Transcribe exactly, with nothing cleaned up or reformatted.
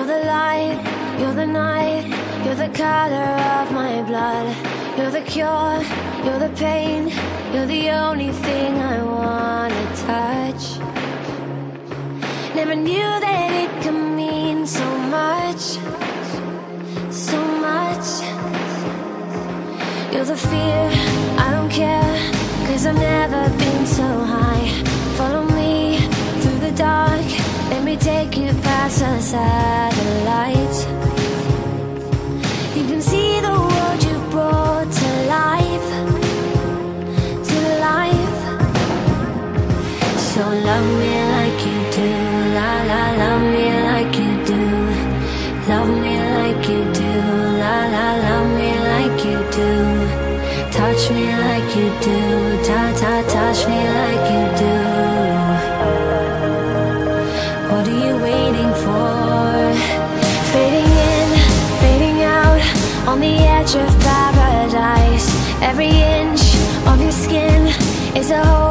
the light, you're the night, you're the color of my blood. You're the cure, you're the pain, you're the only thing I wanna touch. Never knew that it could mean so much, so much. You're the fear, I don't care, cause I've never been so high. Follow me through the dark, let me take you past the satellites. You can see the world you brought to life, to life. So love me like you do, la la, love me like you do. Love me like you do, la la, love me like you do. Touch me like you do, ta ta, touch me like you do. What are you waiting for? Fading in, fading out, on the edge of paradise. Every inch of your skin is a whole